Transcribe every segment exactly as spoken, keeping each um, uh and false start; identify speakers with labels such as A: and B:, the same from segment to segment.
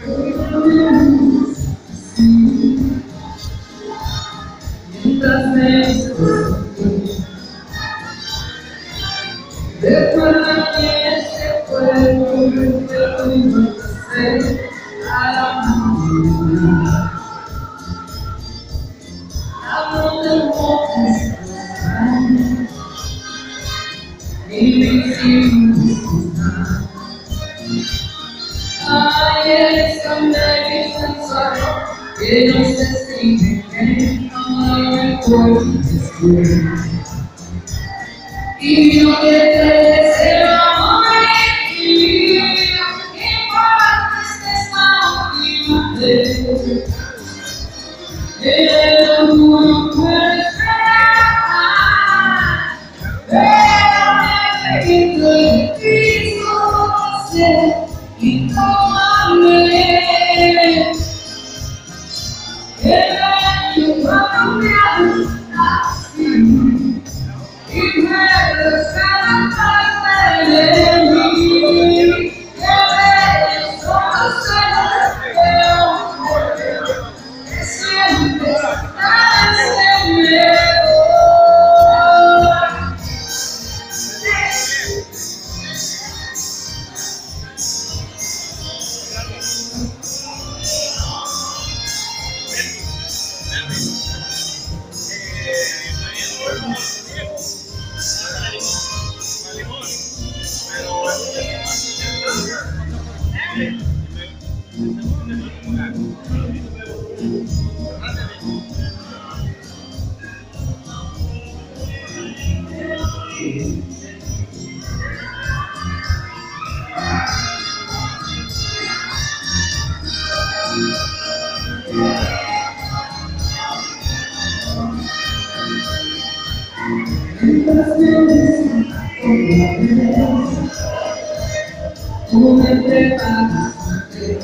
A: Mientras me escucho, recuerda que ese fuego que hoy no sé a la mañana. Hablo de voces extrañas y vecinos. Ay, eres tan bello y sensual que no se escribe que no me puedo descubrir. Y yo que te deseo morir, que por esta última vez, el orgullo puede esperar, pero me quito el piso y tómame. El año va a cambiar así. Y me descansa de mí, que ves solo se veo, que sientes tan ese miedo. Mientras me besas con la belleza, tú me preparas un té.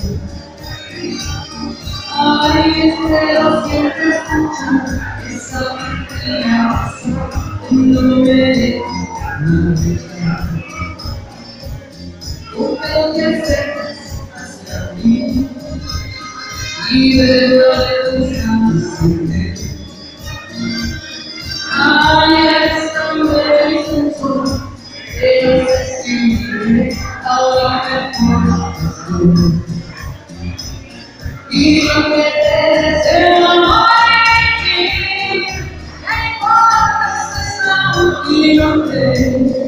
A: Ay, espero siempre escuchar esa melodía cuando me dejes navegar. Tú me que acercas hacia mí y bebo de tus canciones. Ay, eres tan bello y sensual que no sé escribir, ahora me puedo descubrir. Y yo que te deseo morir, no importa si es la última vez.